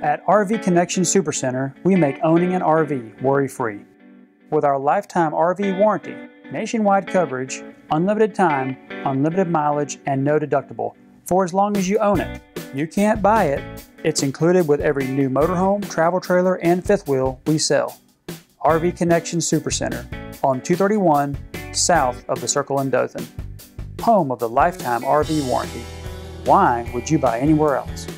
At RV Connection Supercenter, we make owning an RV worry-free. With our lifetime RV warranty, nationwide coverage, unlimited time, unlimited mileage, and no deductible for as long as you own it. You can't buy it. It's included with every new motorhome, travel trailer, and fifth wheel we sell. RV Connection Supercenter on 231 south of the Circle in Dothan. Home of the lifetime RV warranty. Why would you buy anywhere else?